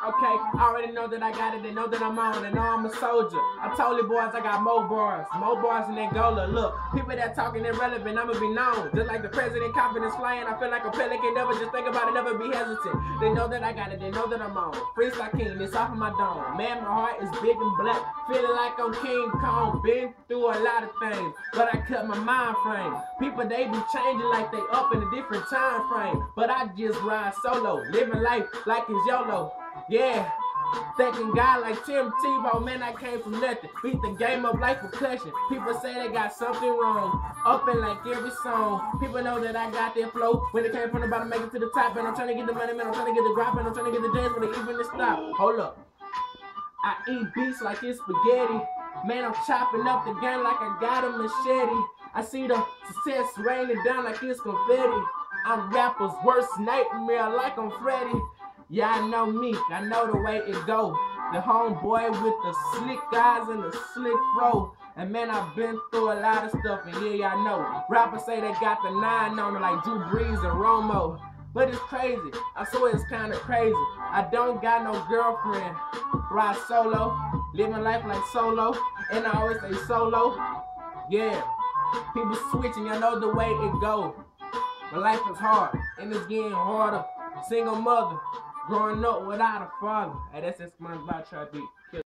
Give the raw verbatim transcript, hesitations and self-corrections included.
Okay, I already know that I got it, they know that I'm on, they know I'm a soldier. I told you boys I got more bars, more bars than Angola. Look, people that talking irrelevant, I'ma be known. Just like the president, confidence flying, I feel like a pelican, never just think about it, never be hesitant. They know that I got it, they know that I'm on. Freestyle king, it's off of my dome. Man, my heart is big and black, feeling like I'm King Kong. Been through a lot of things, but I cut my mind frame. People, they be changing like they up in a different time frame. But I just ride solo, living life like it's YOLO. Yeah, thanking God like Tim Tebow, man, I came from nothing. Beat the game up like percussion. People say they got something wrong. Up in like every song. People know that I got that flow. When it came from the bottom, make it to the top. And I'm trying to get the money, man. I'm trying to get the drop, and I'm trying to get the dance when they even to stop. Hold up. I eat beats like it's spaghetti. Man, I'm chopping up the game like I got a machete. I see the success raining down like it's confetti. I'm rapper's worst nightmare like I'm Freddy. Yeah, I know me, I know the way it go. The homeboy with the slick eyes and the slick fro. And man, I've been through a lot of stuff, and yeah, y'all know. Rappers say they got the nine on them like Drew Brees and Romo. But it's crazy, I swear it's kinda crazy. I don't got no girlfriend. Ride solo, living life like solo. And I always say solo. Yeah, people switching, y'all know the way it go. But life is hard, and it's getting harder. Single mother, growing up without a father. Hey, that's that SpongeBob Trap beat.